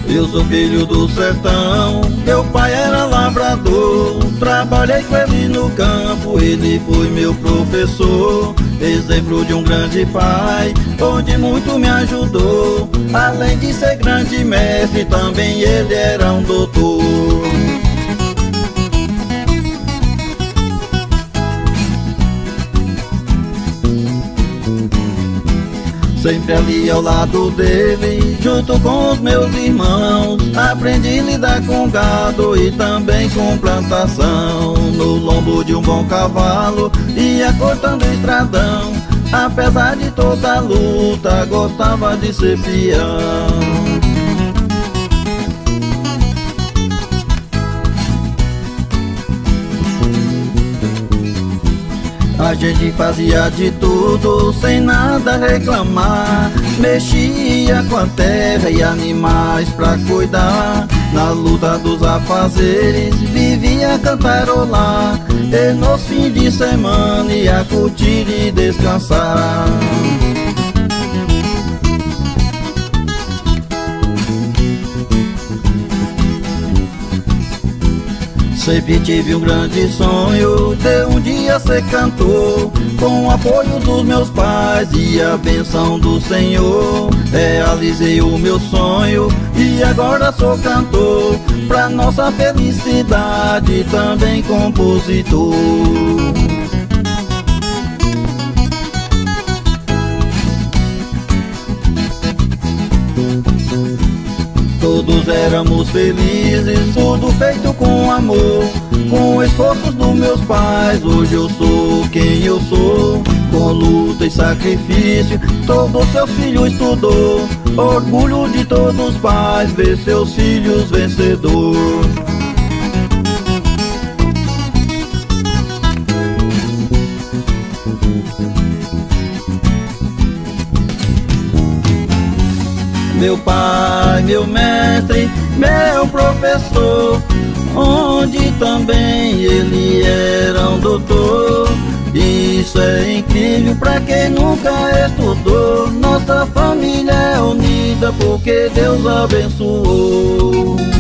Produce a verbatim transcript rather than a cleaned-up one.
Eu sou filho do sertão, meu pai era lavrador. Trabalhei com ele no campo, ele foi meu professor. Exemplo de um grande pai, onde muito me ajudou. Além de ser grande mestre, também ele era um doutor. Sempre ali ao lado dele, junto com os meus irmãos, aprendi a lidar com gado e também com plantação. No lombo de um bom cavalo, ia cortando estradão. Apesar de toda a luta, gostava de ser peão. A gente fazia de tudo, sem nada reclamar. Mexia com a terra e animais pra cuidar. Na luta dos afazeres, vivia a cantarolar. E nos fins de semana ia curtir e descansar. Sempre tive um grande sonho de um dia ser cantor. Com o apoio dos meus pais e a benção do Senhor, realizei o meu sonho e agora sou cantor. Pra nossa felicidade também compositor. Todos éramos felizes, tudo feito com amor. Com esforços dos meus pais, hoje eu sou quem eu sou. Com luta e sacrifício, todo seu filho estudou. Orgulho de todos os pais, ver seus filhos vencedor. Meu pai, meu mestre, meu professor, onde também ele era um doutor. Isso é incrível pra quem nunca estudou. Nossa família é unida porque Deus abençoou.